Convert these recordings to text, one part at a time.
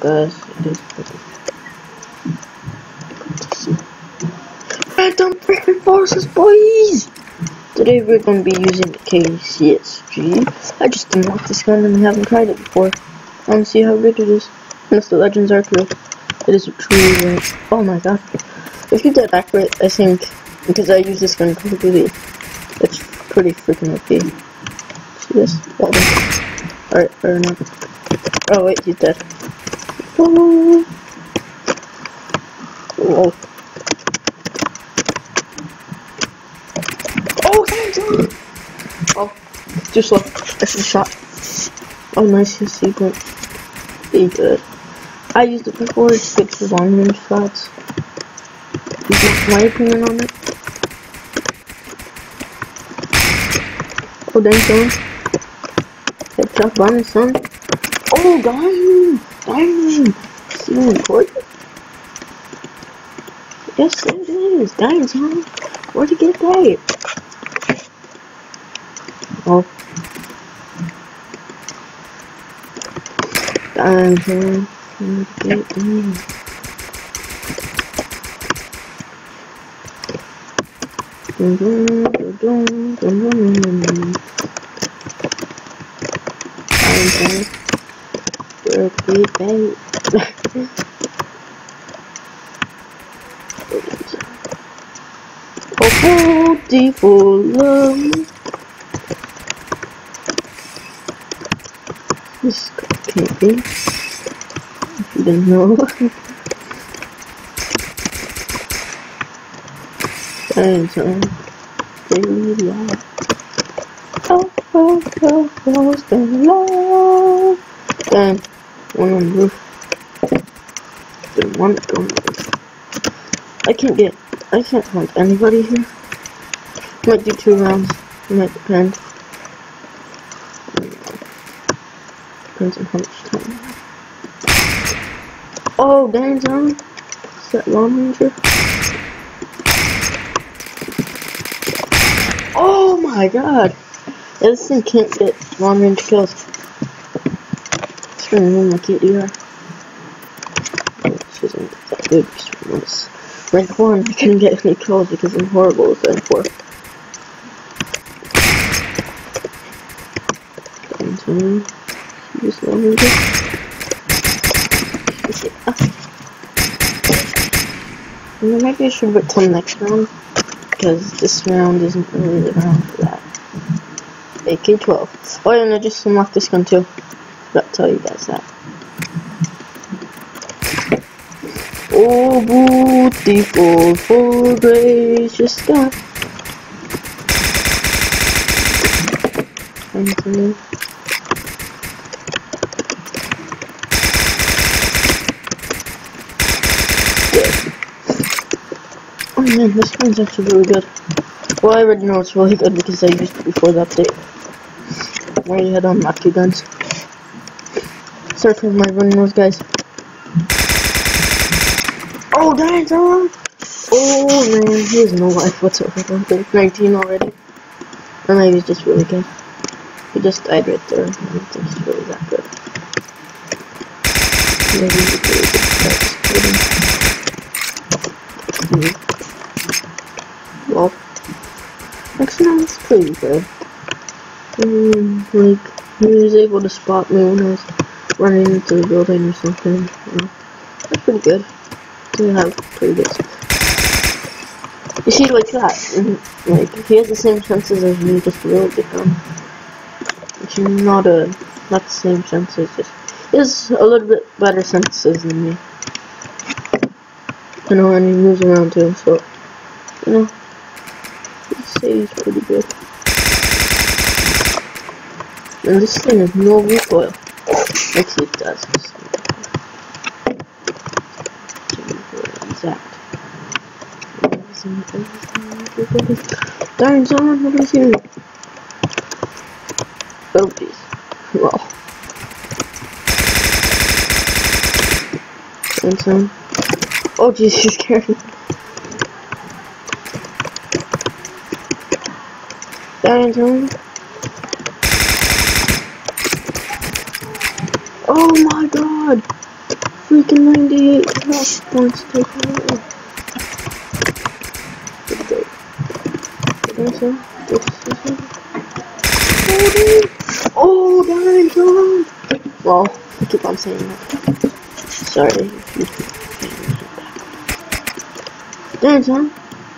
guys, it is Phantom freaking forces, boys! Today we're going to be using the KCSG. I just unlocked this gun and I haven't tried it before. I want to see how good it is. Unless the legends are true. It is truly great. Oh my god. If you did accurate, I think, because I use this gun completely, it's pretty freaking OP. See this? Well done. Alright, fair enough. Oh wait, he's dead. Oh. Whoa. Oh, oh, just look. I should shot. Oh, nice, his secret. Be good. I used it before. It's good for long range shots. My opinion on it. Oh, dang, son. Headshot bonus, son. Oh, diamond! Diamond! See you important? Yes, it is. Diamond, son. Where'd you get that? Oh. Diamond, son. Where'd you get that? Oh, beautiful love. This can't be. If you didn't know. Thanks, daily life. Oh, stay alive. Dang, one on the roof. There's one on the roof. I can't find anybody here. Might do 2 rounds. It might depend. Depends on how much time I have. Oh, dang, son. Is that Long Ranger? Oh my god! This thing can't get long range kills. It's gonna ruin my KDR. This isn't that good. This rank 1, I couldn't get any kills because I'm horrible with rank 4. This long range. Maybe I should wait till next round. Because this round isn't really the round for that. AK-12. Oh yeah, and I just unlocked this gun too. Forgot to tell you guys that. Oh, beautiful, for gracious God. Anthony. Oh man, this gun's actually really good. Well, I already know it's really good because I used it before the update. I already had unlocked 2 guns. Sorry for my running nose, guys. Oh, dang, son! Oh man, he has no life whatsoever. There's 19 already. And I was just really good. He just died right there. I don't think he's really that good. Maybe he's really good at well, actually, no, it's pretty good. Like, he was able to spot me when I was running into the building or something. That's pretty good. He have pretty good stuff. You see, like that, and, like, he has the same senses as me, just a little bit It's not the same senses, just he has a little bit better senses than me. You know, and he moves around too, so you know. I'd say he's pretty good. And this thing has no recoil. Actually, it does. Exact. Darn, someone, nobody's here. Oh, jeez. Wow. And some. Oh, jeez, she's scared me. Darn, someone. Oh my god! freaking 98 health points taken away. Oh, dang, God! Well, I keep on saying that. Sorry if you keep saying that. Dang, son.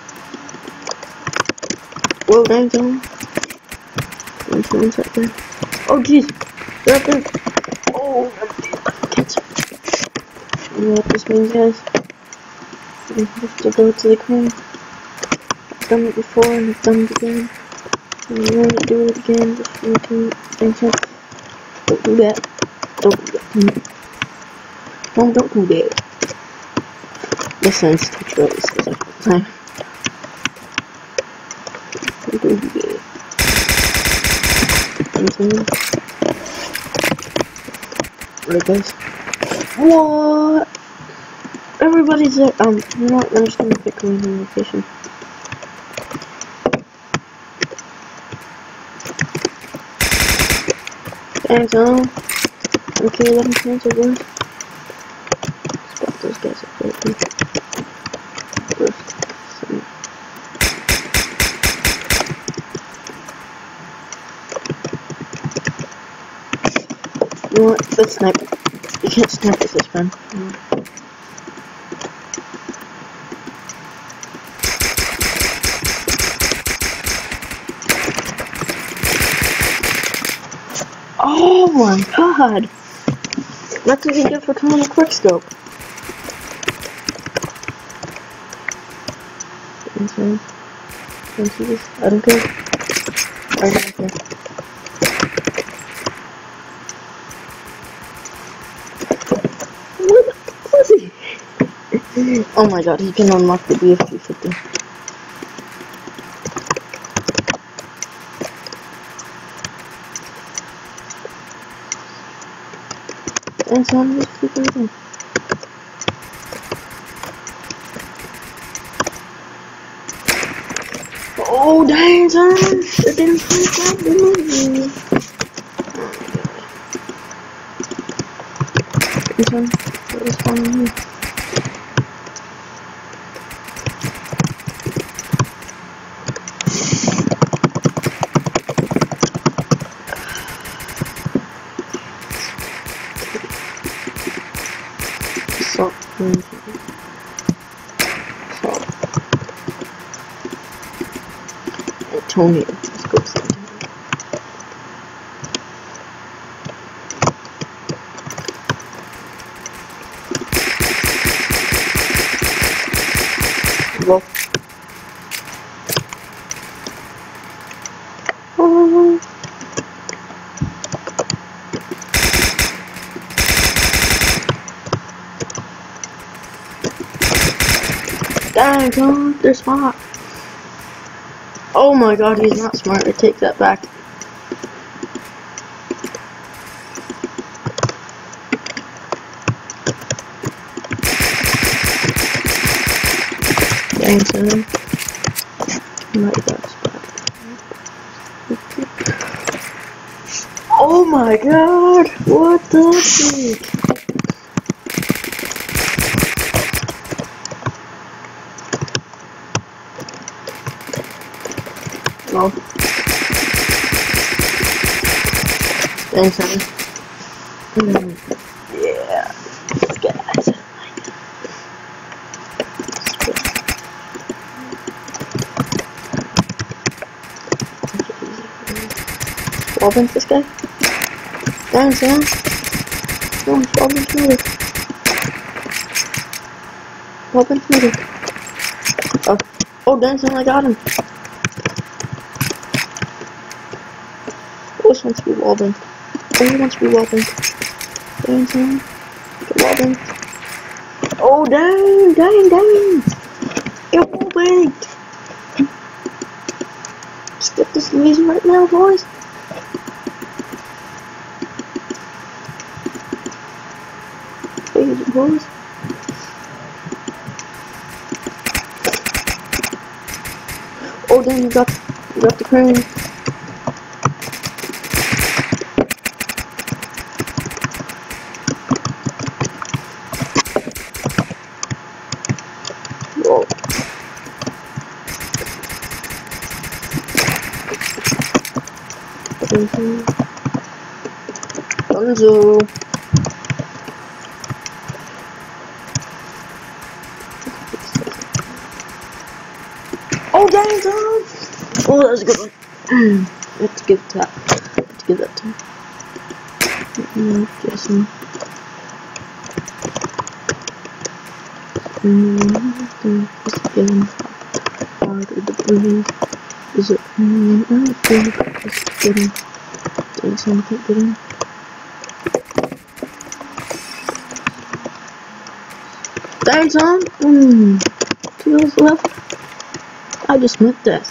Whoa, dang, son. Someone's up there. Oh, jeez. They're up there. Oh, cancer. You know what this means, guys? We have to go to the crane. I've done it before and I've done it again. And we're going to do it again just for making things up. Don't do that. Don't do that. No, don't do that. This sounds too true. This is like the time. Don't do that. Right, guys. What? Everybody's there. You know what? I'm just gonna pick a random location. Thanks, okay, 11 points, I guess. Spot those guys up there. First. You know what? Let's snipe. You can't snipe with this gun. Oh my god! That's what you get for coming to quickscope. Insane. Can you see this? I don't care. I don't care. What was he? Oh my god, he can unlock the BF-350. And so I'm just keeping it in. Oh dang, son! It didn't finish out the movie. This one, what was spawning here? Salt. Antonio. Let's go see Antonio. Go. Oh. Dang, God, they're smart. Oh my god, he's not smart. I take that back. Dang, son. My god, smart. Oh my god! What the heck? Oh. Thanks, honey. Yeah. Let's get that. Wallbang this guy? Dang, son. Come on, Wallbang smoother. Wallbang smoother. Oh, dang, son, I got him. This wants to be Wallbang. Oh, he wants to be Wallbang. Dang, son. Get Wallbang. Oh, dang. Get Wallbang. Let's get this laser right now, boys. Laser, boys. Oh, dang, you got the crane. Dunzo. Oh, dang, Tom! Oh, that was a good one. Let's give that. Let's give that to Jason. Just getting harder to breathe. Is it? I think it's getting. Doing something getting. Dang, Tom! 2 heals left. I just met death.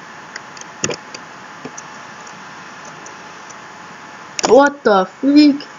What the freak?